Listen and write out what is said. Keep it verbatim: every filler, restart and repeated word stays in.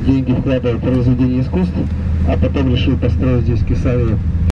деньги вкладывал в произведение искусств, а потом решил построить здесь в Кесарии